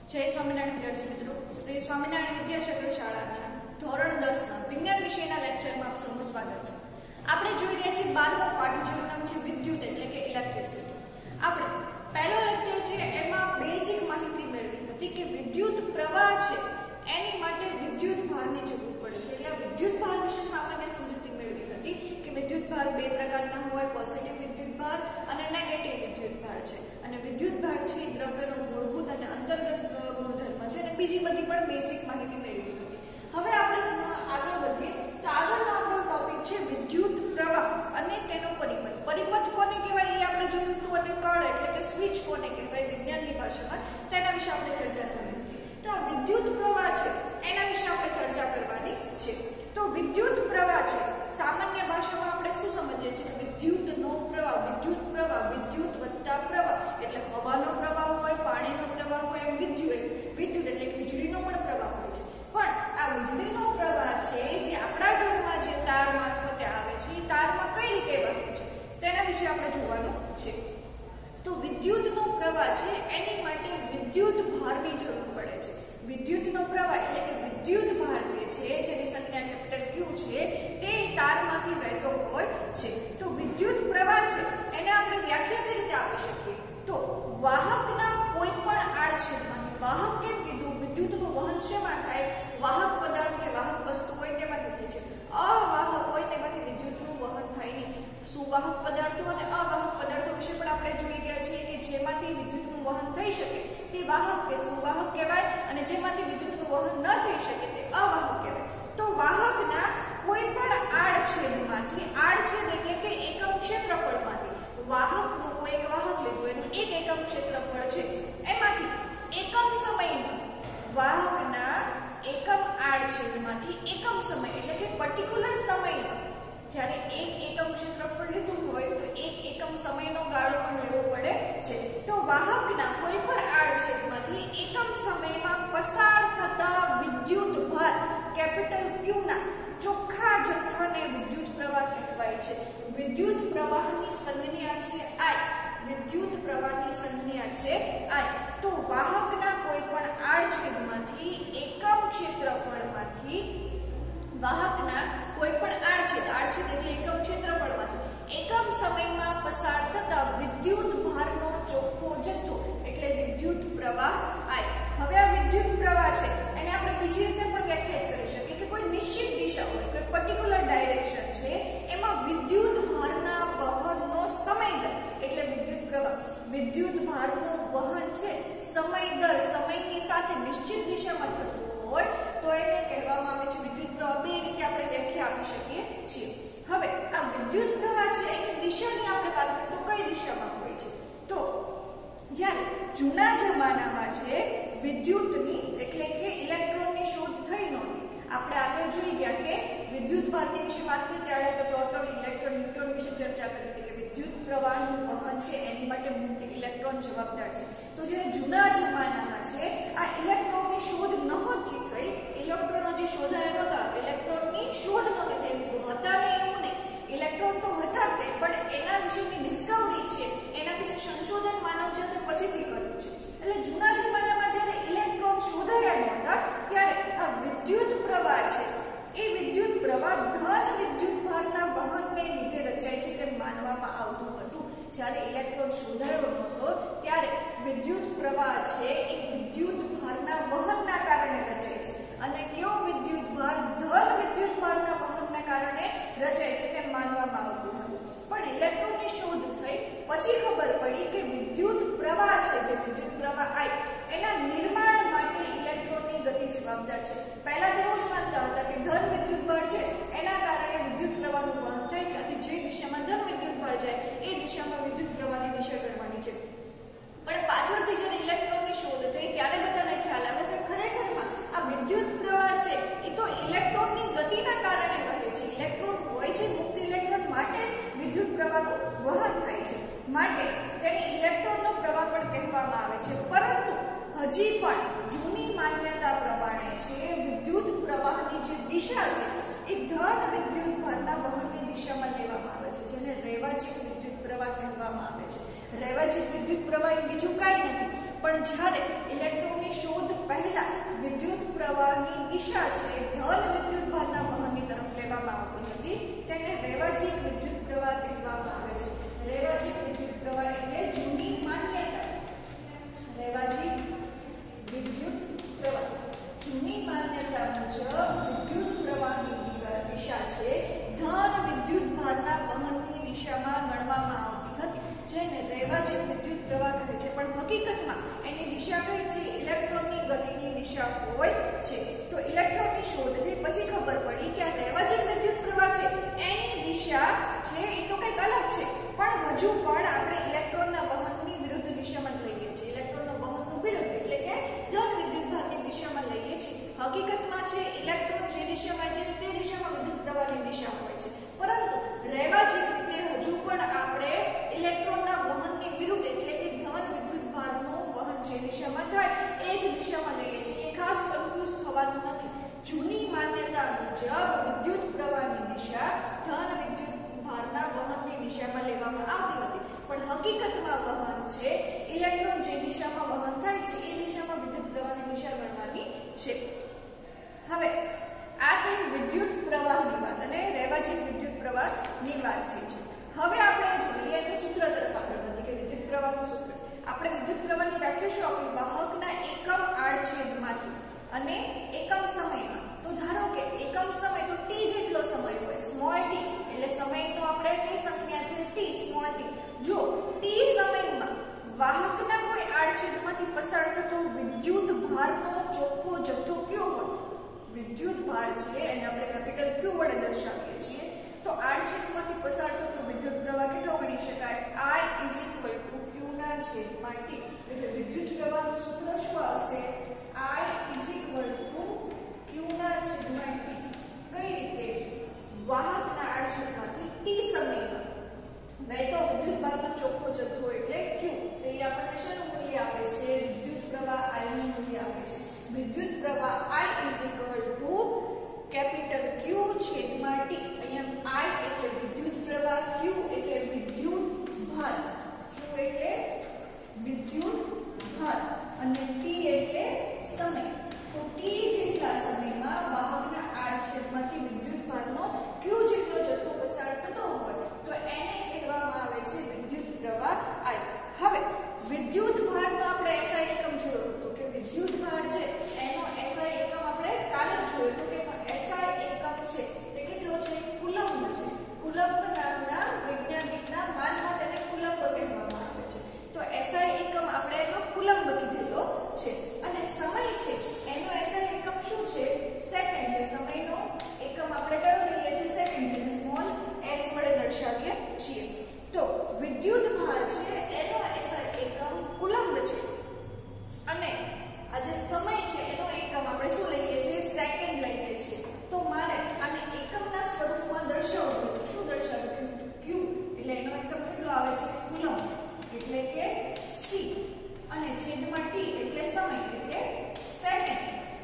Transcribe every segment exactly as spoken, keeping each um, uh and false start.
જય સ્વામિનારાયણ વિદ્યાર્થી મિત્રો, શ્રી સ્વામિનારાયણ વિદ્યાશાખા શાળાના ધોરણ દસ ના વિજ્ઞાન વિષયના લેક્ચરમાં આપ સૌનું સ્વાગત છે. આપણે જોઈ રહ્યા છીએ બારમો પાઠ, જેનું નામ છે વિદ્યુત એટલે કે ઇલેક્ટ્રિસિટી. આપણે પહેલો લેક્ચર છે એમાં બેઝિક માહિતી મેળવી હતી કે વિદ્યુત પ્રવાહ છે એની માટે વિદ્યુત ભારની જરૂર પડે છે. એટલે વિદ્યુત ભાર વિશે સામાન્ય સમજૂતી મેળવી હતી કે વિદ્યુત ભાર બે પ્રકારના હોય, પોઝિટિવ વિદ્યુત ભાર અને નેગેટિવ વિદ્યુત ભાર છે. અને વિદ્યુત ભાર છે દ્રવ્યનો મૂળભૂત અને અંતર્ગત ગુણધર્મ છે અને બીજી બધી પણ બેઝિક માહિતી મેળવી હતી. હવે આપણે આગળ વધીએ તો આગળનો આપણો ટોપિક છે વિદ્યુત પ્રવાહ અને તેનો પરિપથ. પરિપથ કોને કહેવાય એ આપણે જોયું હતું, અને કળ એટલે કે સ્વિચ કોને કહેવાય વિજ્ઞાનની ભાષામાં, તેના વિશે આપણે ચર્ચા કરી હતી. તો વિદ્યુત પ્રવાહ છે એના વિશે આપણે ચર્ચા કરવાની છે. તો વિદ્યુત પ્રવાહ છે સામાન્ય ભાષામાં આપણે શું સમજીએ છીએ કે વિદ્યુતનો પ્રવાહ, વિદ્યુત પ્રવાહ, વિદ્યુત વત્તા પ્રવાહ એટલે હવાનો પ્રવાહ હોય, પાણીનો પ્રવાહ હોય, એમ વિદ્યુત વિદ્યુત એટલે કે વીજળીનો પણ પ્રવાહ હોય છે. પણ આ વીજળીનો પ્રવાહ છે જે આપણા ઘરમાં જે તાર મારફતે આવે છે એ તારમાં કઈ રીતે વહે છે તેના વિશે આપણે જોવાનું છે. તો વિદ્યુતનો પ્રવાહ છે એની માટે વિદ્યુત ભારની જરૂર પડે છે. વિદ્યુતનો પ્રવાહ એટલે કે વિદ્યુત ભાર જે છે જેની સંજ્ઞા કેપિટલ ક્યુ છે તે તારમાંથી વહેતો હોય છે. તો વિદ્યુત પ્રવાહ છે એને આપણે વ્યાખ્યા કઈ રીતે આપી શકીએ? તો વાહકના કોઈ પણ આડછેદમાંથી, વાહક કેમ કીધું, વિદ્યુતનું વહન શેમાં થાય? વાહક પદાર્થ કે વાહક વસ્તુ હોય તેમાંથી થાય છે. અવાહક હોય તેમાંથી વિદ્યુતનું વહન થાય નહીં. સુવાહક પદાર્થો અને અવાહક પદાર્થો વિશે પણ આપણે જોઈ ગયા છીએ કે જેમાંથી વિદ્યુતનું વહન થઈ શકે તે વાહક કે સુવાહક કહેવાય, અને જેમાંથી વિદ્યુતનું વહન ન થઈ શકે તે અવાહક કહેવાય. તો વાહકના કોઈ પણ આડછેદમાંથી, આડછેદ એટલે કે એકમ ક્ષેત્રફળમાંથી, વાહકનું કોઈ એક વાહક લીધું એનું એક એકમ ક્ષેત્રફળ છે, એમાંથી એકમ સમયમાં વાહકના એકમ આડછેદમાંથી એકમ સમય એટલે કે પર્ટિક્યુલર સમયમાં જ્યારે એક એકમ ક્ષેત્રફળ લીધું હોય તો એક એકમ સમયનો ગાળો પણ લેવો પડે છે. તો વાહકના કોઈ પણ આડછેદમાંથી એકમ સમયમાં પસાર થતા વિદ્યુત ભાર કેપિટલ ક્યુ ના ચોખ્ખા જથ્થાને વિદ્યુત પ્રવાહ કહેવાય છે. વિદ્યુત પ્રવાહની સંજ્ઞા છે આઈ. વિદ્યુત પ્રવાહની સંજ્ઞા છે આઈ. તો વાહકના કોઈ પણ આડછેદમાંથી એકમ ક્ષેત્રફળમાંથી, વાહકના કોઈ પણ આડછેદ, આડછેદ એટલે એકમ ક્ષેત્રફળમાંથી એકમ સમયમાં પસાર થતા વિદ્યુત ભારનો ચોખ્ખો જથ્થો એટલે વિદ્યુત પ્રવાહ આઈ. હવે આ વિદ્યુત પ્રવાહ છે એને આપણે બીજી રીતે પણ વ્યાખ્યાયિત કરી શકીએ કે કોઈ નિશ્ચિત દિશા હોય, કોઈ પર્ટિક્યુલર ડાયરેક્શન છે, એમાં વિદ્યુત ભારના વહનનો સમય દર એટલે વિદ્યુત પ્રવાહ. વિદ્યુત ભારનું વહન છે સમય દર, સમયની સાથે નિશ્ચિત દિશામાં થતું હોય તો એને કહેવામાં આવે છે વિદ્યુત પ્રવાહ. બે રીતે આપણે વ્યાખ્યા આપી શકીએ છીએ. હવે આ વિદ્યુત પ્રવાહ છે એની દિશાની આપણે વાત કરીએ તો કઈ દિશામાં હોય છે? તો જ્યારે જૂના જમાનામાં છે વિદ્યુતની એટલે કે ઇલેક્ટ્રોનની શોધ થઈ નહોતી. આપણે આગળ જોઈ ગયા કે વિદ્યુત ભારની વિશે વાત કરી ત્યારે આપણે પ્રોટોન, ઇલેક્ટ્રોન, ન્યુટ્રોન વિશે ચર્ચા કરી હતી કે વિદ્યુત પ્રવાહનું વહન છે એની માટે મુક્ત ઇલેક્ટ્રોન જવાબદાર છે. તો જ્યારે જૂના જમાનામાં છે આ ઇલેક્ટ્રોનની શોધ નહોતી થઈ, ઇલેક્ટ્રોનો જે શોધાયા નહોતા, ઇલેક્ટ્રોનની શોધ નહોતી થઈ, હતા ને એવું નહીં, ઇલેક્ટ્રોન તો હતા જ, પણ એના વિશેની ડિસ્કવરી છે, એના વિશે સંશોધન માનવજાતે પછીથી કર્યું છે. એટલે જૂના જમાનામાં જ્યારે ઇલેક્ટ્રોન શોધાયા નહોતા ત્યારે આ વિદ્યુત પ્રવાહ છે એ વિદ્યુત પ્રવાહ ધન વિદ્યુત ભારના વહનને લીધે રચાય છે તેમ માનવામાં આવતું હતું. જ્યારે ઇલેક્ટ્રોન શોધાયો નહોતો ત્યારે વિદ્યુત પ્રવાહ છે એ વિદ્યુત ભારના વહનના કારણે રચાય છે. અને કેવો વિદ્યુત ભાર? ધન વિદ્યુત ભારના વહનના કારણે રચાય છે તેમ માનવામાં આવતું હતું. પણ ઇલેક્ટ્રોનની શોધ થઈ પછી ખબર પડી કે વિદ્યુત પ્રવાહ છે જે વિદ્યુત પ્રવાહ આઈ એના નિર્માણ માટે ઇલેક્ટ્રોનની ગતિ જવાબદાર છે. પહેલા તો એવું જ માનતા હતા કે ધન વિદ્યુત ભાર છે એના કારણે વિદ્યુત પ્રવાહનું વહન થાય છે, અને જે દિશામાં ધન વિદ્યુત ભાર જાય એ દિશામાં વિદ્યુત પ્રવાહની દિશા કરવાની છે. પણ પાછળથી જ્યારે ઇલેક્ટ્રોનની શોધ થઈ ત્યારે બધાને ખ્યાલ આવ્યો કે ખરેખરમાં આ વિદ્યુત પ્રવાહ છે એ તો ઇલેક્ટ્રોનની ગતિના કારણે વહે છે. ઇલેક્ટ્રોન હોય છે, મુક્ત ઇલેક્ટ્રોન માટે વિદ્યુત પ્રવાહનું વહન થાય છે, માટે તેને ઇલેક્ટ્રોનનો પ્રવાહ પણ કહેવામાં આવે છે. પરંતુ હજી પણ જૂની માન્યતા પ્રમાણે છે વિદ્યુત પ્રવાહની જે દિશા છે એ ધન વિદ્યુત ભારના વહનની દિશામાં લેવામાં આવે છે, જેને રૈવાચિક વિદ્યુત પ્રવાહ કહેવામાં આવે છે. રૈવાચિક વિદ્યુત પ્રવાહ એ બીજું કાંઈ નથી પણ જ્યારે ઇલેક્ટ્રોનની શોધ પહેલા વિદ્યુત પ્રવાહની દિશા છે ધન વિદ્યુત ભારના વહનની તરફ લેવામાં આવતી હતી તેને રૈવાજિક વિદ્યુત પ્રવાહ કહેવામાં આવે છે. રૈવાજિક વિદ્યુત પ્રવાહ એટલે જૂની માન્યતા. રૈવાજિક વિદ્યુત પ્રવાહ જૂની માન્યતા મુજબ વિદ્યુત પ્રવાહની દિશા છે ધન વિદ્યુત ભારના વહનની દિશામાં ગણવામાં આવતી હતી જેને રૈવાજિક વિદ્યુત પ્રવાહ કહે છે. પણ હકીકતમાં એની દિશા કઈ છે? ઇલેક્ટ્રોનની ગતિની દિશા હોય છે. તો ઇલેક્ટ્રોનની શોધથી પછી ખબર પડી કે આ રૈવાજિક વિદ્યુત પ્રવાહ છે એની દિશા છે એ તો કંઈક અલગ છે, પણ હજુ પણ આપણે ઇલેક્ટ્રોનના વહનની વિરુદ્ધ દિશામાં લઈએ છીએ. ઇલેક્ટ્રોનના વહનનું વિરુદ્ધ એટલે કે ધન વિદ્યુત ભારની દિશામાં લઈએ છીએ. હકીકતમાં છે ઇલેક્ટ્રોન જે દિશામાં છે તે દિશામાં વિદ્યુત પ્રવાહની દિશા હોય છે, પરંતુ રૈવાજિક રીતે હજુ પણ આપણે ઇલેક્ટ્રોનના વહનની વિરુદ્ધ એટલે કે ધન વિદ્યુત ભારનું વહન જે દિશામાં થાય એ જ દિશામાં લઈએ છીએ. ખાસ કન્ફ્યુઝ થવાનું નથી. જૂની માન્યતા મુજબ વિદ્યુત પ્રવાહની દિશા ધન વિદ્યુત ભારના વહનની દિશામાં લેવામાં આવતી હતી, પણ હકીકતમાં વહન છે ઇલેક્ટ્રોન જે દિશામાં વહન થાય છે એ દિશામાં વિદ્યુત પ્રવાહની દિશા ગણવાની છે. હવે આ થઈ વિદ્યુત પ્રવાહની વાત અને રૈવાજિક વિદ્યુત પ્રવાહની વાત થઈ છે. હવે આપણે જોઈએ એનું સૂત્ર તરફ આગળ વધીએ કે વિદ્યુત પ્રવાહનું સૂત્ર. આપણે વિદ્યુત પ્રવાહની વ્યાખ્યા શું આપી? વાહકના એકમ આડછેદમાંથી અને એકમ સમયમાં. તો ધારો કે એકમ સમય તો t જેટલો સમય હોય, સ્મોલ t એટલે સમયનો આપણે કઈ સંખ્યા છે t, સ્મોલ t. જો t સમયમાં વાહકના કોઈ આડછેદમાંથી પસાર થતો વિદ્યુત ભારનો ચોખ્ખો જથ્થો કયો હોય? વિદ્યુત ભાર છે એને આપણે કેપિટલ Q વડે દર્શાવીએ છીએ. તો આડછેદમાંથી પસાર થતો વિદ્યુત પ્રવાહ કેટલો ગણી શકાય? I Q ના છેદમાં t. એટલે વિદ્યુત પ્રવાહનું સૂત્ર શું આવશે? I Q ના છેદમાં t. કઈ રીતે? વાહકના આડછેદમાંથી t સમયમાં વહેતો વિદ્યુત ભારનો ચોખ્ખો જથ્થો એટલે Q. તે આપણને શેનું મૂલ્ય આપે છે? વિદ્યુત પ્રવાહ I નું મૂલ્ય આપે છે. વિદ્યુત પ્રવાહ I કેપિટલ Q છેદમાં t. અહીંયા I એટલે વિદ્યુત પ્રવાહ, Q એટલે વિદ્યુત ભાર, Q એટલે વિદ્યુત ભાર અને t એટલે સમય. તો t જેટલા સમયમાં વાહકના આડછેદમાંથી વિદ્યુત ભારનો Q જેટલો જથ્થો પસાર થતો હોય તો એને કહેવામાં આવે છે વિદ્યુત પ્રવાહ I. હવે વિદ્યુત ભારનો આપણે એસઆઈ એકમ જોયો હતો કે વિદ્યુત ભાર છે એનો એસઆઈ એકમ આપણે કાલે જ જોયો હતો કે એસઆઈ એકમ છે તે કેટલો છે? કુલમ્બ છે. કુલમ્બ નામના વૈજ્ઞાનિકના માનમાં તેને કુલમ્બ કહેવામાં આવે છે. તો એસઆઈ એકમ આપણે એનો કુલમ્બ કીધેલો છે. અને સમય છે એનો એસઆઈ એકમ શું છે? સેકન્ડ છે. સમયનો એકમ આપણે કયો લઈએ છીએ? સેકન્ડ, જેને સ્મોલ s વડે દર્શાવીએ છીએ. તો વિદ્યુત ભાર છે એનો એસઆઈ એકમ કુલમ્બ છે અને આ જે સમય છે એનો એકમ આપણે શું લઈએ છીએ? સેકન્ડ લઈએ છીએ. તો મારે આને એકમના સ્વરૂપમાં દર્શાવવું તો શું દર્શાવ્યું? Q એટલે એનો એકમ કેટલો આવે છે? કુલમ્બ એટલે કે c અને છેદમાં t એટલે સમય એટલે સેકન્ડ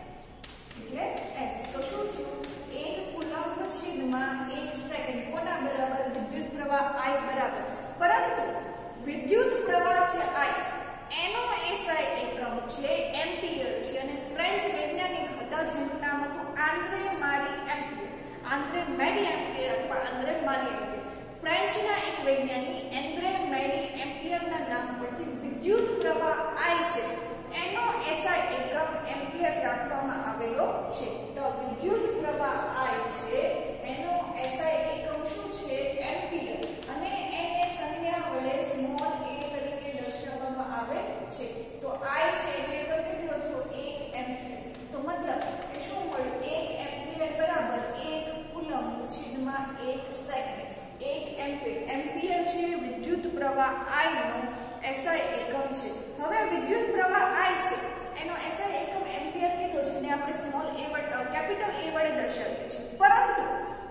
એટલે s. તો શું થયું? એક કુલમ્બ છેદમાં એક સેકન્ડ કોના બરાબર? વિદ્યુત પ્રવાહ I બરાબર. પરંતુ વિદ્યુત પ્રવાહ છે I એનો એસઆઈ એકમ છે એમ્પિયર છે અને ફ્રેન્ચ વૈજ્ઞાનિક હતા જેનું નામ હતું Andre Marie Ampere. Andre Marie Ampere અથવા આન્દ્રે મારી એમ્પિયર. ફ્રેન્ચના એક વૈજ્ઞાનિક આન્દ્રે મેરી એમ્પિયરના નામ પરથી વિદ્યુત પ્રવાહ I છે એનો એસઆઈ એકમ એમ્પિયર રાખવામાં આવેલો છે. તો વિદ્યુત પ્રવાહ I છે એનો એસઆઈ એકમ શું છે? એમ્પિયર અને એને સંજ્ઞા વડે સ્મોલ a તરીકે દર્શાવવામાં આવે છે. તો I છે એનો એકમ કેટલો થયો? એક એમ્પિયર. તો મતલબ કે શું મળ્યું? એક એમ્પિયર બરાબર એક કુલમ્બ છેદમાં એક સેકન્ડ. એક એમ્પિયર. એમ્પિયર છે વિદ્યુત પ્રવાહ I નો એસઆઈ એકમ છે. હવે વિદ્યુત પ્રવાહ I છે એનો એસઆઈ એકમ એમ્પિયર કીધો છે ને આપણે સ્મોલ a વડે કેપિટલ A વડે દર્શાવીએ છીએ. પરંતુ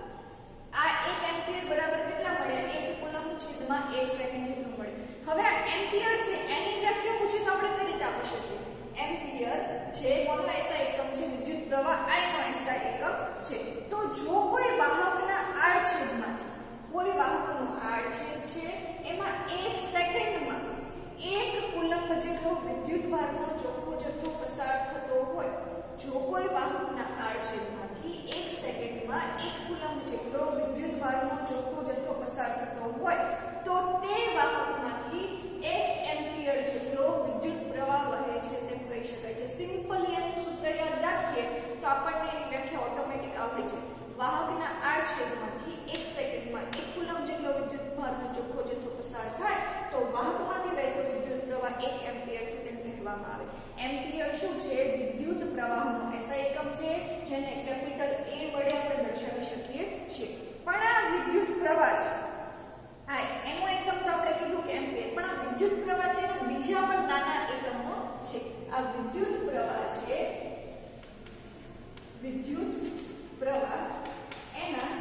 આ એક એમ્પિયર બરાબર કેટલા મળ્યા? એક કુલમ્બ છેદમાં એક સેકન્ડ જેટલું મળે. હવે આ એમ્પિયર છે એની વ્યાખ્યા પૂછે તો આપણે કઈ રીતે આપી શકીએ? એમ્પિયર છે કોનો એસઆઈ એકમ છે? વિદ્યુત પ્રવાહ I નો એસઆઈ એકમ છે. તો જો કોઈ વાહકના આડછેદમાંથી કોઈ વાહકનો આડછેદ છે એમાં એક સેકન્ડમાં એક કુલમ્બ જેટલો વિદ્યુત ભાર જેને કેપિટલ A વડે આપણે દર્શાવી શકીએ છીએ. પણ આ વિદ્યુત પ્રવાહ છે આ એનો એકમ તો આપણે કીધું કે એમ્પિયર, પણ આ વિદ્યુત પ્રવાહ છે એના બીજા પણ નાના એકમો છે. આ વિદ્યુત પ્રવાહ છે વિદ્યુત પ્રવાહ એના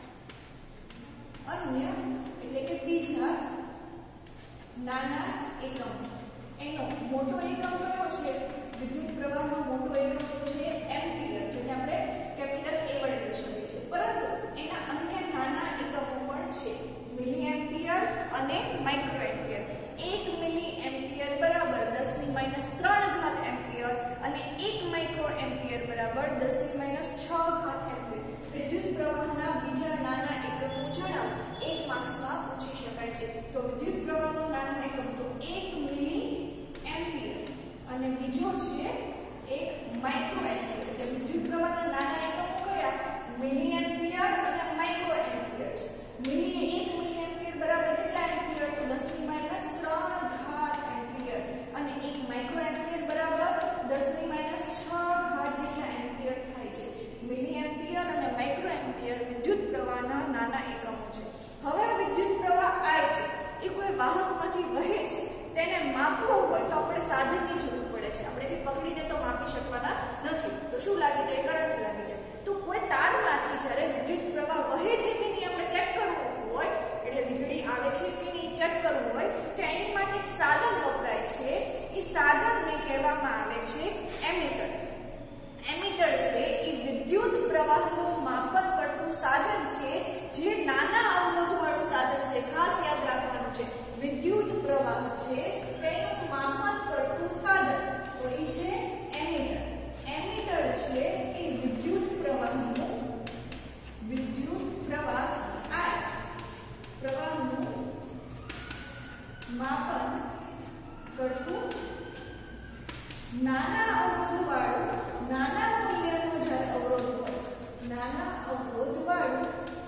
અન્ય એટલે કે બીજા નાના એકમ. એનો મોટો એકમ કયો છે? વિદ્યુત પ્રવાહનો મોટો એકમ તો છે એમ્પિયર, જેને આપણે કેપિટલ A વડે દર્શાવીએ છીએ. પરંતુ એના અન્ય નાના એકમો પણ છે, મિલી એમ્પિયર અને માઇક્રો એમ્પિયર. એક મિલી એમ્પિયર બરાબર દસ ની માઈનસ ત્રણ ઘાત એમ્પિયર અને એક માઇક્રો એમ્પિયર બરાબર દસ ની માઈનસ છ ઘાત એમ્પિયર. વિદ્યુત પ્રવાહના બીજા નાના એકમો જણાવો, એક માર્ક્સમાં પૂછી શકાય છે. તો વિદ્યુત પ્રવાહનો નાનો એકમ તો એક મિલી એમ્પિયર અને બીજો છે એક માઇક્રો એમ્પિયર. એટલે વિદ્યુત પ્રવાહના નાના એકમો કયા? મિલી એમ્પિયર અને માઇક્રો એમ્પિયર છે. મિલી એક મિલી એમ્પિયર બરાબર કેટલા એમ્પિયર? તો દસ ની માઈનસ ત્રણ ઘાત એમ્પિયર અને એક માઇક્રો એમ્પિયર બરાબર દસ ની માઈનસ છ ઘાત જેટલા એમ્પિયર થાય છે. મિલી એમ્પિયર અને માઇક્રો એમ્પિયર વિદ્યુત પ્રવાહના નાના એકમો છે. હવે વિદ્યુત પ્રવાહ I છે એ કોઈ વાહકમાંથી વહે છે, તેને માપવો હોય તો આપણે સાધનની જરૂર પડે છે. આપણે કે પકડીને તો માપી શકવાના નથી, તો શું લાગી જાય? કરંટ લાગી જાય. તો કોઈ તારમાંથી જ્યારે વિદ્યુત પ્રવાહ વહે છે કે નહીં આપણે ચેક કરવું હોય, એટલે વીજળી આવે છે કે નહીં ચેક કરવું હોય, તો એની માટે એક સાધન વપરાય છે. એ સાધનને કહેવામાં આવે છે એમીટર. એમીટર છે એ વિદ્યુત પ્રવાહનું માપન કરતું સાધન છે, જે નાના અવરોધ વાળું સાધન છે. ખાસ યાદ રાખવાનું છે, વિદ્યુત પ્રવાહ છે તેનું માપન કરતું સાધન તો એ છે એમીટર. એમીટર છે એ વિદ્યુત પ્રવાહનું વિદ્યુત પ્રવાહ I પ્રવાહનું માપન કરતું નાના અવરોધ વાળું નાના મૂલ્યનો જ્યારે અવરોધ હોય નાના અવરોધ વાળું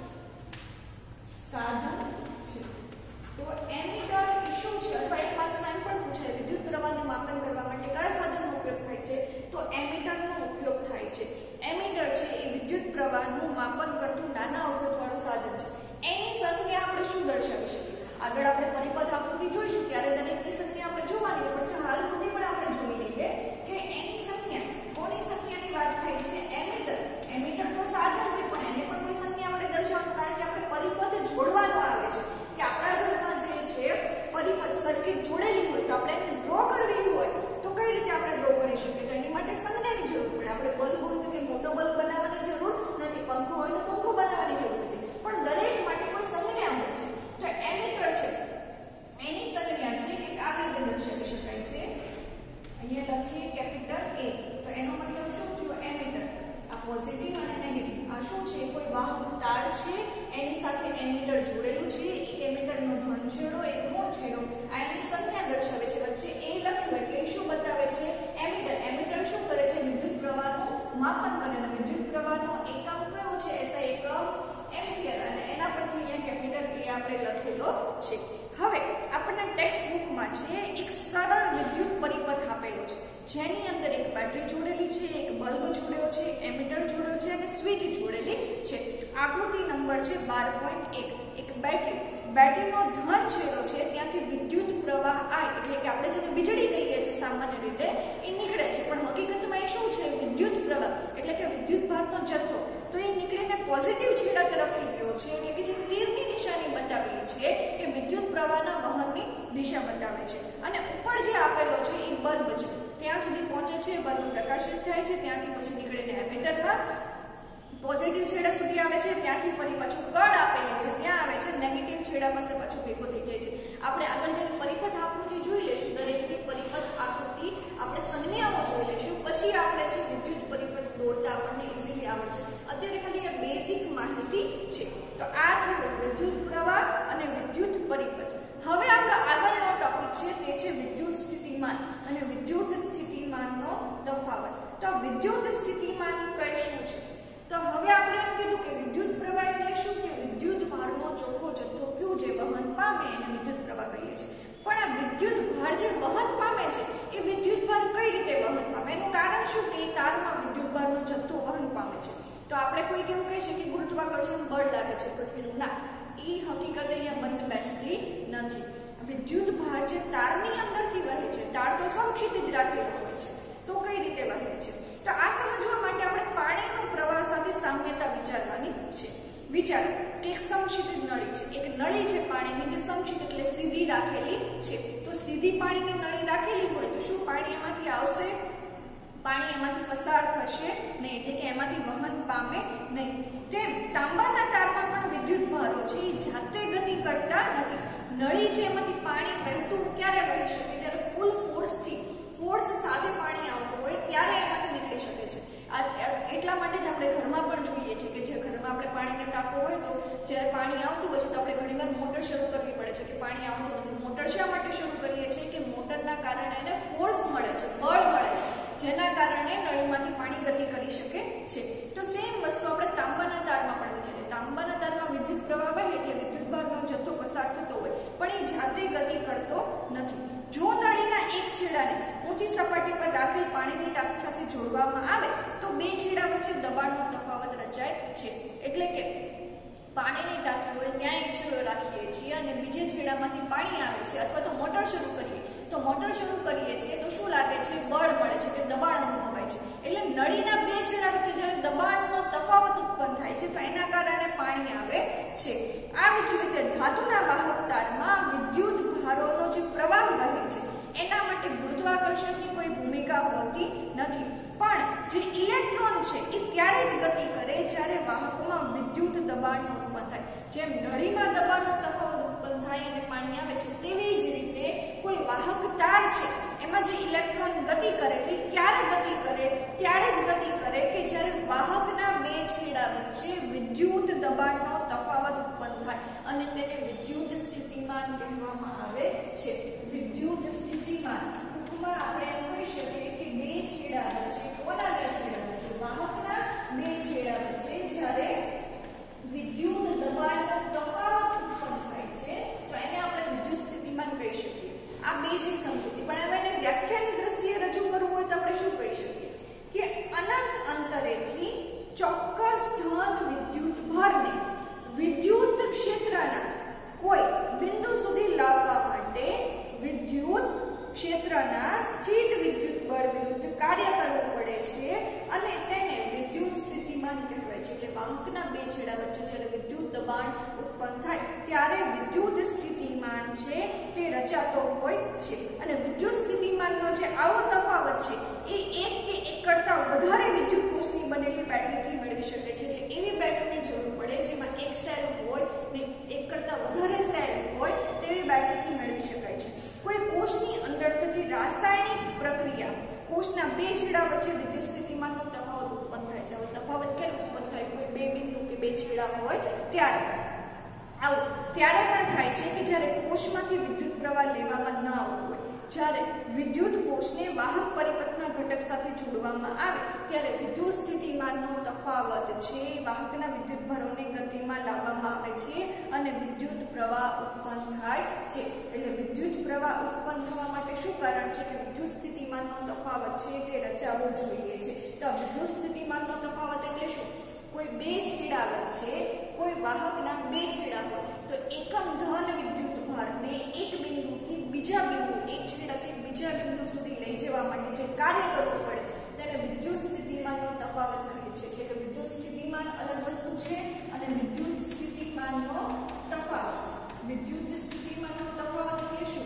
સાધન છે. તો એમીટર શું છે? અથવા એક માર્ક્સમાં એમ પણ પૂછાય વિદ્યુત પ્રવાહનું માપન કરવા માટે કયા સાધનનો ઉપયોગ થાય છે? તો એમીટરનો ઉપયોગ થાય છે. એમીટર છે એ વિદ્યુત પ્રવાહનું માપન કરતું નાના અવરોધ વાળું સાધન છે. એની સંજ્ઞા આપણે શું દર્શાવી શકીએ? આગળ આપણે પરિપથ આકૃતિ જોઈશું ત્યારે દરેકની સંજ્ઞા આપણે જોવાની હોય, પણ હાલ સુધી પણ આપણે જોઈ લઈએ કે એની સંજ્ઞા કોની સંજ્ઞાની વાત થાય છે? એમીટર. એમીટર તો સાધન છે, પણ એને પણ કોઈ સંજ્ઞા આપણે દર્શાવવાનું, કારણ કે આપણે પરિપથ જોડવાનો આવે છે કે આપણા ઘરમાં જે છે પરિપથ સર્કિટ જોડેલી હોય તો આપણે એને ડ્રો કરવી હોય તો કઈ રીતે આપણે ડ્રો કરી શકીએ? તો એની માટે સંજ્ઞાની જરૂર પડે. આપણે બલ્બ હોય તો કે મોટો બલ્બ બનાવવાની જરૂર નથી, પંખો હોય તો પંખો બનાવવાની જરૂર નથી, પણ દરેક માટે કોઈ સંજ્ઞા હોય છે. તો એમીટર છે એની સંજ્ઞા છે કે આ રીતે દર્શાવી શકાય છે. અહીંયા લખીએ કેપિટલ A, તો એનો મતલબ શું થયો? એમીટર. આ પોઝિટિવ અને નેગેટિવ આ શું છે? કોઈ વાહક તાર છે એની સાથે એમીટર જોડેલું છે. એક એમીટરનો ધન છેડો એક ઋણ છેડો આ એની સંજ્ઞા દર્શાવે છે. વચ્ચે A લખ્યું એટલે શું બતાવે છે? એમીટર. એમીટર શું કરે છે? વિદ્યુત પ્રવાહનું માપન કરે. અને વિદ્યુત પ્રવાહનો એકમ કયો છે? એસઆઈ એકમ એમ્પિયર, અને એના પરથી અહીંયા કેપિટલ A આપણે લખેલો છે. હવે આપણને ટેક્સ્ટ બુકમાં છે એક સરળ વિદ્યુત પરિપથ આપેલો છે, જેની અંદર એક બેટરી જોડેલી છે, એક બલ્બ જોડ્યો છે, એમીટર જોડ્યો છે અને સ્વિચ જોડેલી છે. આકૃતિ નંબર છે બાર પોઈન્ટ એક. એક બેટરી બેટરીનો ધન છેડો છે ત્યાંથી વિદ્યુત પ્રવાહ I એટલે કે આપણે જેને વીજળી કહીએ છીએ સામાન્ય રીતે એ નીકળે છે, પણ હકીકતમાં એ શું છે? વિદ્યુત પ્રવાહ એટલે કે વિદ્યુત ભારનો જથ્થો. તો એ નીકળીને પોઝિટિવ છેડા તરફથી ગયો છે, એટલે કે જે તીરની નિશાની બતાવેલી છે એ વિદ્યુત પ્રવાહના વહનની દિશા બતાવે છે. અને ઉપર જે આપેલો છે એ બલ્બ છે, ત્યાં સુધી પહોંચે છે, બલ્બ પ્રકાશિત થાય છે, ત્યાંથી પછી નીકળીને એમીટરમાં પોઝિટિવ છેડા સુધી આવે છે, ત્યાંથી ફરી પાછું કળ આપેલી છે ત્યાં આવે છે, નેગેટિવ છેડા પાસે પાછું ભેગો થઈ જાય છે. આપણે આગળ જઈને પરિપથ આકૃતિ જોઈ લેશું, દરેકની પરિપથ આકૃતિ આપણે સંજ્ઞાઓ જોઈ લેશું, પછી આપણે છે વિદ્યુત પરિપથ દોરતા આપણને ઈઝીલી આવડશે. અત્યારે ખાલી આ બેઝિક માહિતી છે. તો આ થયું વિદ્યુત પ્રવાહ અને વિદ્યુત પરિપથ. હવે આપણો આગળનો ટોપિક છે તે છે વિદ્યુત સ્થિતિમાન અને વિદ્યુત સ્થિતિમાનનો તફાવત. તો વિદ્યુત સ્થિતિમાન કઈ શું છે? તો હવે આપણે એમ કીધું કે વિદ્યુત પ્રવાહ એટલે શું? કે વિદ્યુત ભારનો ચોખ્ખો જથ્થો ક્યુ જે વહન પામે એને વિદ્યુત પ્રવાહ કહીએ છીએ. પણ આ વિદ્યુત ભાર જે વહન પામે છે એ વિદ્યુત ભાર કઈ રીતે વહન પામે? એનું કારણ શું? કે તારમાં વિદ્યુત ભારનો જથ્થો વહન પામે તો આપણે કોઈ કેવું કહીએ કે ગુરુત્વાકર્ષણ બળ લાગે છે પૃથ્વીનું, ના, એ હકીકત અહીંયા બંધ બેસતી નથી. વિદ્યુત ભાર જે તારની અંદરથી વહે છે, તાર તો સમક્ષિતિજ રાખેલો હોય છે, તો કઈ રીતે વહે છે? તો આ સમજવા માટે આપણે પાણીનો પ્રવાહ સાથે સામ્યતા વિચારવાની છે. વિચાર કે સમક્ષિતિજ નળી છે, એક નળી છે પાણીની જે સમક્ષિત એટલે સીધી રાખેલી છે. તો સીધી પાણીની નળી રાખેલી હોય તો શું પાણી એમાંથી આવશે? પાણી એમાંથી પસાર થશે નહીં, એટલે કે એમાંથી વહન પામે નહીં. તેમ તાંબાના તારમાં પણ વિદ્યુત ભારો છે એ જાતે ગતિ કરતા નથી. નળી છે એમાંથી પાણી વહેતું ક્યારે વહી શકે? જ્યારે ફૂલ ફોર્સથી ફોર્સ સાથે પાણી આવતું હોય ત્યારે એમાંથી નીકળી શકે છે. એટલા માટે જ આપણે ઘરમાં પણ જોઈએ છીએ કે જે ઘરમાં આપણે પાણીનો ટાંકો હોય તો જ્યારે પાણી આવતું હોય છે તો આપણે ઘણીવાર મોટર શરૂ કરવી પડે છે કે પાણી આવતું નથી. મોટર શા માટે શરૂ કરીએ છીએ? કે મોટરના કારણે એને ફોર્સ મળે છે, બળ મળે છે, જેના કારણે નળીમાંથી પાણી ગતિ કરી શકે છે. તો સેમ વસ્તુ આપણે તાંબાના તારમાં પણ વિચારીએ. તાંબાના તારમાં વિદ્યુત પ્રવાહ વહે એટલે વિદ્યુત ભારનો જથ્થો પસાર થતો હોય પણ એ જાતે ગતિ કરતો નથી. જો નળીના એક છેડાને ઊંચી સપાટી પર રાખેલ પાણીની ટાંકી સાથે જોડવામાં આવે તો બે છેડા વચ્ચે દબાણનો તફાવત રચાય છે. એટલે કે પાણીની ટાંકી હોય ત્યાં એક છેડો રાખીએ છીએ અને બીજે છેડામાંથી પાણી આવે છે, અથવા તો મોટર શરૂ કરીએ તો મોટર શરૂ કરીએ છીએ તો શું લાગે છે? બળ મળે છે, કે દબાણ અનુભવાય છે. એટલે નળીના બે છેડા વચ્ચે જ્યારે દબાણનો તફાવત ઉત્પન્ન થાય છે તો એના કારણે પાણી આવે છે. આવી જ રીતે ધાતુના વાહક તારમાં વિદ્યુત ભારોનો જે પ્રવાહ વહે છે એના માટે ગુરુત્વાકર્ષણની કોઈ ભૂમિકા હોતી નથી. પણ જે ઇલેક્ટ્રોન છે એ ત્યારે જ ગતિ કરે જ્યારે વાહકમાં વિદ્યુત દબાણનો ઉત્પન્ન થાય. જેમ નળીમાં દબાણનો તફાવત ઉત્પન્ન થાય અને પાણી આવે છે, તેવી જ રીતે કોઈ વાહક તાર છે એમાં જે ઇલેક્ટ્રોન ગતિ કરે તો એ ક્યારે ગતિ કરે? ત્યારે જ ગતિ કરે કે જ્યારે વાહકના બે છેડા વચ્ચે વિદ્યુત દબાણનો તફાવત ઉત્પન્ન થાય અને તેને વિદ્યુત સ્થિતિમાન કહેવામાં આવે છે. વિદ્યુત સ્થિતિમાન ટૂંકમાં આપણે એમ કહી શકીએ કે બે છેડા વચ્ચે, કોના બે છેડા વચ્ચે? વાહકના બે છેડા વચ્ચે જ્યારે વિદ્યુત દબાણનો તફાવત ઉત્પન્ન થાય છે તો એને આપણે વિદ્યુત સ્થિતિમાન કહી શકીએ. આ બેઝિક સમજૂતી. પણ હવે એને વ્યાખ્યાની દ્રષ્ટિએ રજૂ કરવું હોય તો આપણે શું કહી શકીએ? કે અનંત અંતરેથી ચોક્કસ ધન વિદ્યુત ભારને વિદ્યુત ક્ષેત્રના કોઈ બિંદુ સુધી લાવવા માટે વિદ્યુત ક્ષેત્રના સ્થિત વિદ્યુત બળ વિરુદ્ધ કાર્ય કરવું પડે છે અને તેને વિદ્યુત સ્થિતિમાન કહેવાય છે. એટલે વાહકના બે છેડા વચ્ચે જ્યારે વિદ્યુત દબાણ ઉત્પન્ન થાય ત્યારે વિદ્યુત સ્થિતિમાન છે તે રચાતો હોય છે. અને વિદ્યુત સ્થિતિમાનનો જે આવો તફાવત છે એ એક કે એક કરતા વધારે વિદ્યુત કોષની બનેલી બેટરીથી મેળવી શકે છે. એટલે એવી બેટરીની જરૂર પડે જેમાં એક સેલ હોય ને એક કરતા વધારે સેલ હોય તેવી બેટરીથી મેળવી શકાય છે. કોઈ કોષની અંદર થતી રાસાયણિક પ્રક્રિયા કોષના બે છેડા વચ્ચે વિદ્યુત સ્થિતિમાનનો તફાવત ઉત્પન્ન થાય છે. હવે તફાવત ક્યારે ઉત્પન્ન થાય? કોઈ બે બિંદુ કે બે છેડા હોય ત્યારે. આવું ત્યારે પણ થાય છે કે જ્યારે કોષમાંથી વિદ્યુત પ્રવાહ લેવામાં ન આવતો હોય. જ્યારે વિદ્યુત કોષને વાહક પરિપથના ઘટક સાથે જોડવામાં આવે ત્યારે વિદ્યુત સ્થિતિમાનનો તફાવત છે વાહકના વિદ્યુત ભારોને ગતિમાં લાવવામાં આવે છે અને વિદ્યુત પ્રવાહ ઉત્પન્ન થાય છે. એટલે વિદ્યુત પ્રવાહ ઉત્પન્ન થવા માટે શું કારણ છે? કે વિદ્યુત સ્થિતિમાનનો તફાવત છે તે રચાવવો જોઈએ છે. તો વિદ્યુત સ્થિતિમાનનો તફાવત એટલે શું? કોઈ બે છેડા વચ્ચે કોઈ વાહકના બે છેડા હોય તો એકમ ધન વિદ્યુત ભારને એક બિંદુથી બીજા બિંદુ, એક છેડાથી બીજા બિંદુ સુધી લઈ જવા માટે જે કાર્ય કરવું પડે તેને વિદ્યુત સ્થિતિમાનનો તફાવત કહે છે. એટલે કે વિદ્યુત સ્થિતિમાન અલગ વસ્તુ છે અને વિદ્યુત સ્થિતિમાનનો તફાવત. વિદ્યુત સ્થિતિમાનનો તફાવત એટલે શું?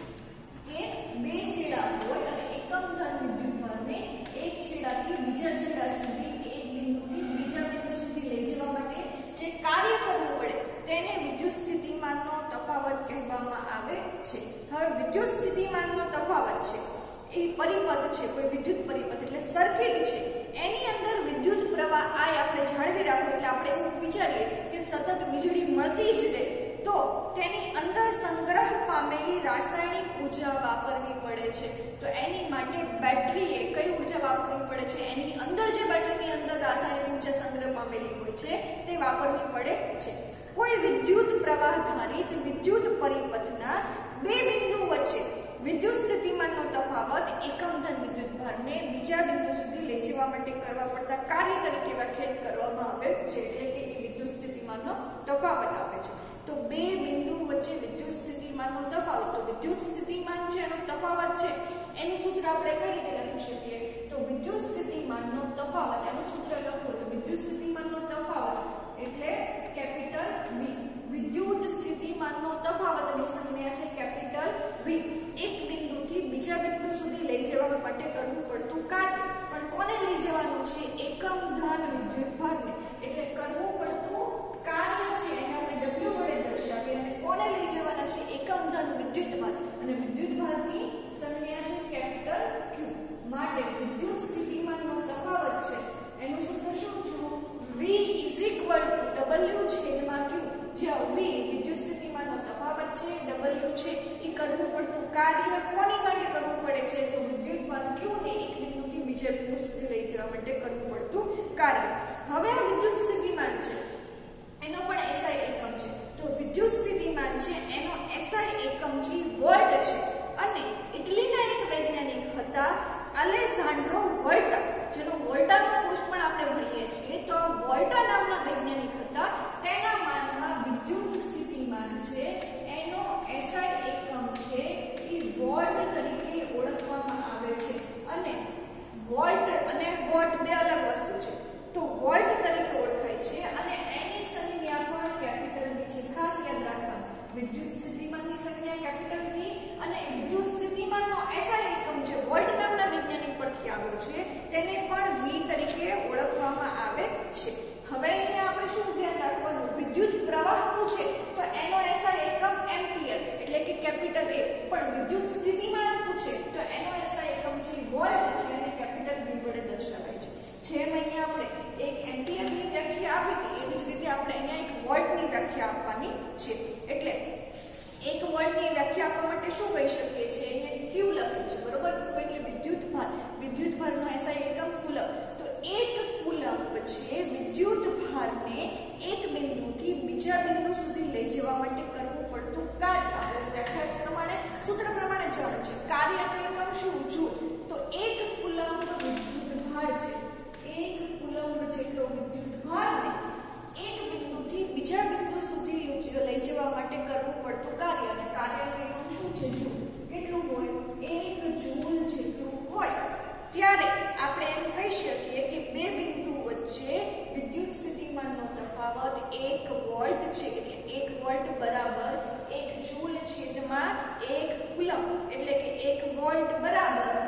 કે બે છેડા હોય અને એકમ ધન વિદ્યુત ભારને એક છેડાથી બીજા છેડા સુધી કે એક બિંદુથી બીજા બિંદુ સુધી લઈ જવા માટે જે કાર્ય કરવું પડે તેને વિદ્યુત સ્થિતિમાનનો તફાવત કહેવામાં આવે છે. હવે વિદ્યુત સ્થિતિમાનનો તફાવત છે એ પરિપથ છે, કોઈ વિદ્યુત પરિપથ એટલે સર્કિટ છે, એની અંદર વિદ્યુત પ્રવાહ આ આપણે જાળવી રાખવું. એટલે આપણે એવું વિચારીએ કે સતત વીજળી મળતી જ રહે તો તેની અંદર સંગ્રહ પામેલી રાસાયણિક ઉર્જા વાપરવી પડે છે. તો એની માટે બેટરીએ કઈ ઉર્જા વાપરવી પડે છે? એની અંદર જે બેટરીની અંદર રાસાયણિક ઉર્જા સંગ્રહ પામેલી હોય છે તે વાપરવી પડે છે. કોઈ વિદ્યુત પ્રવાહ ધારિત વિદ્યુત પરિપથના બે બિંદુ વચ્ચે વિદ્યુત સ્થિતિમાનનો તફાવત એકમ ધન વિદ્યુત ભારને બીજા બિંદુ સુધી લઈ જવા માટે કરવા પડતા કાર્ય તરીકે વ્યાખ્યાયિત કરવામાં આવે છે, એટલે કે એ વિદ્યુત સ્થિતિમાનનો તફાવત આપે છે. તો બે બિંદુ વચ્ચે વિદ્યુત સ્થિતિમાનનો તફાવત, તો વિદ્યુત સ્થિતિમાન છે એનો તફાવત છે એનું સૂત્ર આપણે કઈ રીતે લખી શકીએ? તો વિદ્યુત સ્થિતિમાનનો તફાવત એનું સૂત્ર લખો તો વિદ્યુત સ્થિતિમાનનો તફાવત એટલે કેપિટલ વી. વિદ્યુત સ્થિતિમાનનો તફાવતની સંજ્ઞા છે કેપિટલ વી. એક બિંદુથી બીજા બિંદુ સુધી લઈ જવા માટે કરવું પડતું કાર્ય, પણ કોને લઈ જવાનું છે? એકમ ધન વિદ્યુત ભારને. એટલે કરવું પડતું કાર્ય છે એને આપણે W વડે દર્શાવીએ અને કોને લઈ જવાના છે? એકમ ધન વિદ્યુત ભાર, અને વિદ્યુત ભારની સંજ્ઞા છે કેપિટલ Q. માટે વિદ્યુત સ્થિતિમાનનો તફાવત છે એનું સૂત્ર શું થયું? V W છેદમાં Q, જ્યાં V વિદ્યુત સ્થિતિમાનનો તફાવત છે, W છે એ કરવું પડતું કાર્ય કોની માટે કરવું પડે છે? તો વિદ્યુત ભાર Q ને એક બિંદુથી બીજા બિંદુ સુધી લઈ જવા માટે કરવું પડતું કાર્ય. હવે આ વિદ્યુત સ્થિતિમાન છે એનો પણ એસઆઈ એકમ છે. તો વિદ્યુત સ્થિતિમાન છે એનો એસઆઈ એકમ છે વોલ્ટ છે, અને ઇટલીના એક વૈજ્ઞાનિક હતા અલેસાન્ડ્રો વોલ્ટા, જેનો વોલ્ટાનો કોર્સ પણ આપણે ભણીએ છીએ. તો વોલ્ટા નામના વૈજ્ઞાનિક હતા, તેના માનમાં વિદ્યુત સ્થિતિમાન છે એનો એસઆઈ એકમ છે એ વોલ્ટ તરીકે ઓળખવામાં આવે છે. અને વોલ્ટ અને વોટ બે અલગ વસ્તુ છે. તો વોલ્ટ તરીકે ઓળખાય છે અને એની સંજ્ઞા પણ કેપિટલ V છે. ખાસ યાદ રાખવાનું, વિદ્યુત સ્થિતિમાનની સંજ્ઞા કેપિટલ V અને વિદ્યુત સ્થિતિમાનનો એસઆઈ એકમ છે વોલ્ટ નામના વૈજ્ઞાનિક પરથી આવ્યો છે, તેને પણ V તરીકે ઓળખવામાં આવે છે. હવે અહીંયા આપણે શું ધ્યાન રાખવાનું? વિદ્યુત પ્રવાહ પૂછે તો એનો એસઆઈ એકમ એમ્પિયર એટલે કે કેપિટલ A, પણ વિદ્યુત સ્થિતિમાન પૂછે તો એનો એસઆઈ એકમ છે વોલ્ટ છે અને કેપિટલ V વડે દર્શાવાય છે. જેમ અહીંયા આપણે એક એમ્પિયરની વ્યાખ્યા આપી હતી એવી જ રીતે આપણે અહીંયા એક વોલ્ટની વ્યાખ્યા આપવાની છે. એટલે એક વોલ્ટની વ્યાખ્યા આપવા માટે શું કહી શકીએ છીએ? અહીંયા Q લખ્યું છે, બરોબર? Q એટલે વિદ્યુત ભાર, વિદ્યુત ભારનો એસઆઈ એકમ કુલમ. તો એક કુલમ છે વિદ્યુત ભારને એક બિંદુથી બીજા બિંદુ સુધી લઈ જવા માટે કરવું પડતું કાર્ય. આપણે વ્યાખ્યા પ્રમાણે સૂત્ર પ્રમાણે જાણ્યું છે કાર્યનો એકમ શું? જૂલ. તો એક કુલમ વિદ્યુત ભાર છે, એક કુલમ જેટલો વિદ્યુત ભારને એક બિંદુથી બીજા બિંદુ સુધી લઈ જવા માટે કરવું પડતું કાર્ય, અને કાર્યનો એકમ શું છે? જૂલ. કેટલું હોય? એક જૂલ જેટલું હોય. ત્યારે આપણે એમ કહી શકીએ કે બે બિંદુ વચ્ચે વિદ્યુત સ્થિતિમાનનો તફાવત એક વોલ્ટ છે. એટલે એક વોલ્ટ બરાબર એક જૂલ છેદમાં એક કુલમ, એટલે કે એક વોલ્ટ બરાબર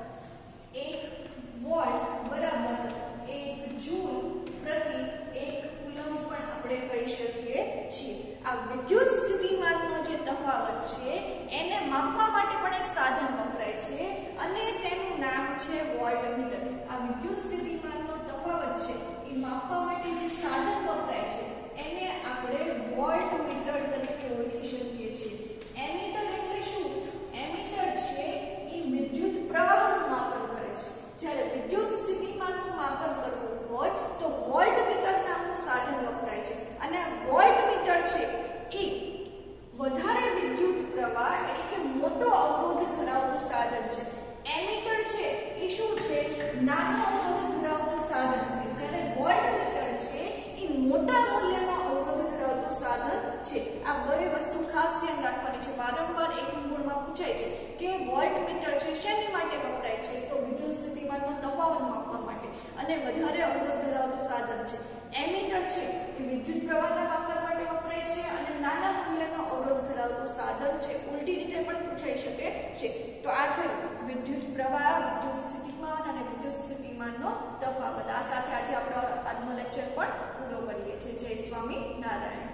એક વોલ્ટ બરાબર એક જૂલ પ્રતિ એક કુલમ પણ આપણે કહી શકીએ છીએ. આ વિદ્યુત સ્થિતિમાનનો જે તફાવત છે એને માપવા માટે પણ એક સાધન વપરાય છે અને તેનું નામ છે વોલ્ટમીટર. આ વિદ્યુત સ્થિતિમાનનો તફાવત છે એ માપવા માટે જે સાધન વપરાય છે એને આપણે વોલ્ટમીટર તરીકે ઓળખી શકીએ છીએ. એમીટર એટલે શું? એમીટર છે એ વિદ્યુત પ્રવાહનું માપન કરે છે. જ્યારે વિદ્યુત સ્થિતિમાનનું માપન કરવું હોય તો વોલ્ટમીટર નામનું સાધન વપરાય છે, અને વોલ્ટમીટર છે એ વધારે વિદ્યુત પ્રવાહ એટલે કે મોટો અવરોધ ધરાવતું સાધન છે. એમીટર છે એ શું છે? નાનો અવરોધ ધરાવતું સાધન છે. જ્યારે વોલ્ટમીટર છે એ મોટા મૂલ્યનો અવરોધ ધરાવતું સાધન છે. આ બે વસ્તુ ખાસ ધ્યાન રાખવાની છે. વારંવાર એક ગુણમાં પૂછાય છે કે વોલ્ટમીટર છે શેની માટે વપરાય છે? તો વિદ્યુત સ્થિતિમાનનો તફાવત માપવા માટે, અને વધારે અવરોધ ધરાવતું સાધન છે. એમીટર છે એ વિદ્યુત પ્રવાહના માપન માટે વપરાય છે અને નાના મૂલ્યનો અવરોધ ધરાવતું સાધન છે. ઉલટી રીતે પણ પૂછાઈ શકે છે. તો આ થયું વિદ્યુત પ્રવાહ, વિદ્યુત સ્થિતિમાન અને વિદ્યુત સ્થિતિમાનનો તફાવત. આ સાથે આજે આપણો આજનો લેક્ચર પણ પૂરો કરીએ છીએ. જય સ્વામિનારાયણ.